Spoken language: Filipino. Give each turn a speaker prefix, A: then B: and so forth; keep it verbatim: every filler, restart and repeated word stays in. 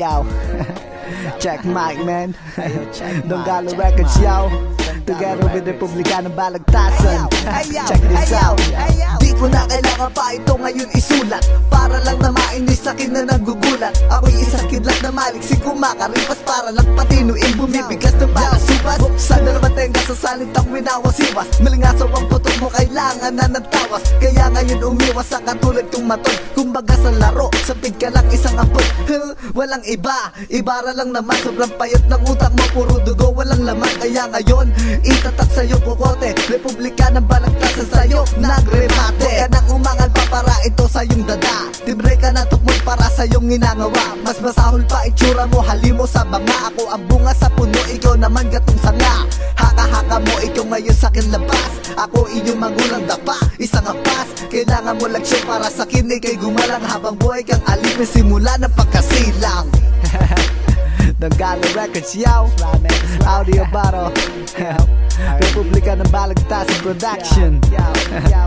A: yo. Check mic, man. Don Galo Records, yo. Together with Republika ng Balagtasan. Check this out. Di ko na kailangan pa ito ngayon isulat, para lang na mainis akin na nagugulat. Ako'y isang kidlat na maliksik kumakaripas, para lang patinuin bumibigas ng balasupas. Sana naman tenga sa salitang winawasiwas, malingasaw ang putok mo, kailangan na nagtawas. Kaya ngayon umiwas sa katulad kong matol. Kumbaga sa laro, sapid ka lang isang ampot. Huh, walang iba, ibara lang naman. Sobrang payat ng utak mo, puro dugo, walang laman. Kaya ngayon, itatak sa'yo kukote, Republika ng Balagtasan sa'yo nagremate. Huwag ka nang umangal pa para ito sa'yong dada, tibre ka na tukmol para sa'yong ginagawa. Mas masahol pa itsura mo, halimo sa banga. Ako ang bunga sa puno, ikaw naman gatong sanga. Haka-haka mo, ikaw ngayon sa'kin labas. Ako iyong magulang dapa, isang ampas. Kailangan mo laksyon para sa kinig kay gumalang, habang buhay kang alipin simula ng pagkasilang. Don Galo Records, yo. Audio Battle. Republika ng Balagtasan Production.